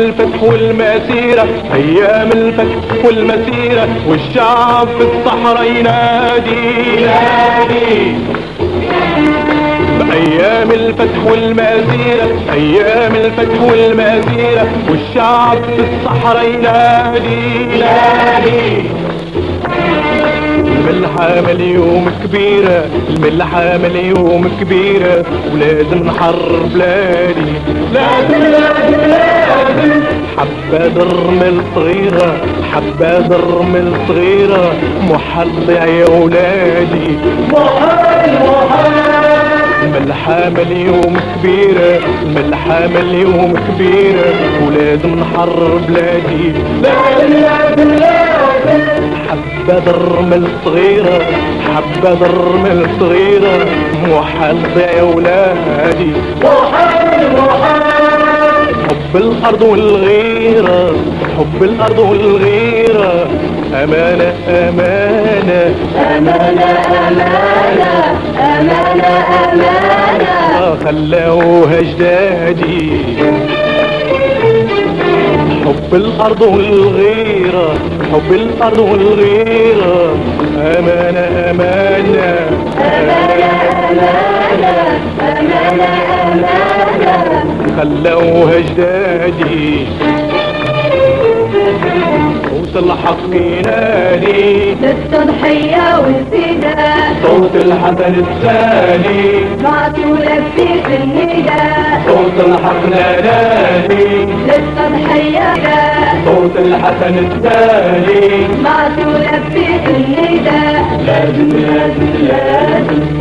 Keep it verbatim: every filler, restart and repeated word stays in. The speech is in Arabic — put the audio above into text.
الفتح والمسيرة، أيام الفتح والمسيرة، والشعب في الصحراء ينادي ينادي. بأيام الفتح والمسيرة، أيام الفتح والمسيرة، والشعب في الصحراء ينادي ينادي. الملحة مليوم كبيرة، الملحة مليوم كبيرة، ولازم نحرر بلادي، لازم لازم لازم. حبة درمل صغيرة، حبة درمل صغيرة، محال ضيع يا ولادي، محال محال. الملحة مليوم كبيرة، الملحة مليوم كبيرة، ولازم نحرر بلادي، لازم لازم لازم. حبة درمل صغيرة، حبة درمل صغيرة، محال ضيع يا ولادي، محال محال. حب الأرض والغيرة، حب الأرض والغيرة، أمانة أمانة أمانة أمانة أمانة أمانة، خلوها أجدادي. حب الأرض والغيرة، حب الأرض والغيرة، أمانة أمانة أمانة أمانة أمانة أمانة، خلوها أجدادي. صوت الحق ينادي، للتضحية والفداء، صوت الحسن الثاني، معتولة في النداء، صوت الحق نادي، للتضحية صوت الحسن الثاني، معتولة في النداء، لازم لازم لازم.